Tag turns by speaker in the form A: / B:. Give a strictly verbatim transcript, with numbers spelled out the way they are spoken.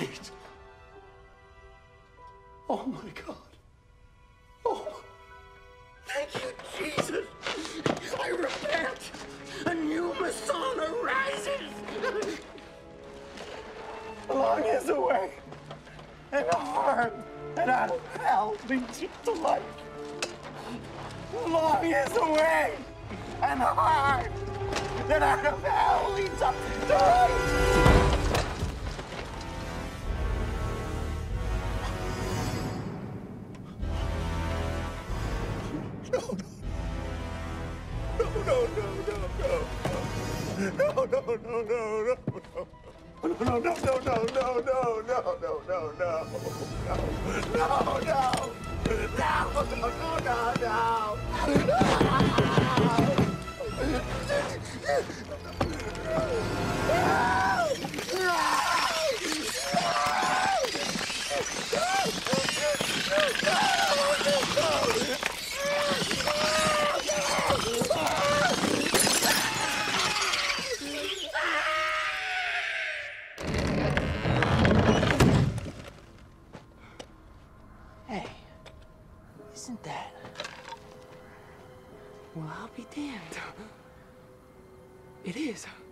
A: it. Oh my God. Oh, thank you, Jesus. I repent. A new Masson arises. Long is away, and hard, and out of hell leads you to life. Long is away, and hard, and out of hell leads up to life. No, no, no, no, no, no, no, no, no, no, no, no. No, no, no, no, no, no, no, no, no, no, no, no, no, no, Hey, isn't that? Well, I'll be damned. It is.